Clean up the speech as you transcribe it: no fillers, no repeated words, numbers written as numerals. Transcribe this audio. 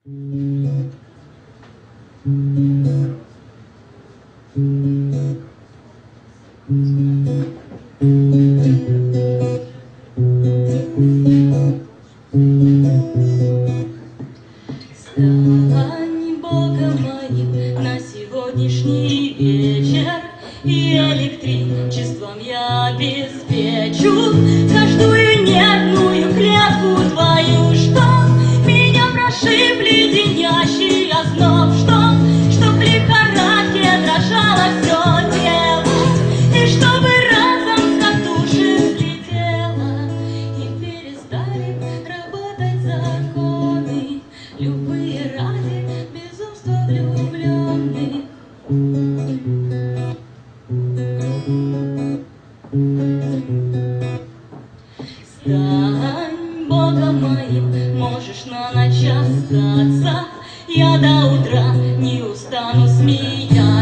Стань Богом моим на сегодняшний вечер, и электричеством я обеспечу каждую нервную клетку твою, чтоб меня прошиб леденящий озноб, чтоб лихорадке дрожало все тело, и чтобы разом с катушек слетело, и перестали работать законы, любые ради безумства влюбленных. Стань Богом моим, можешь на ночь остаться, я до утра не устану смеяться.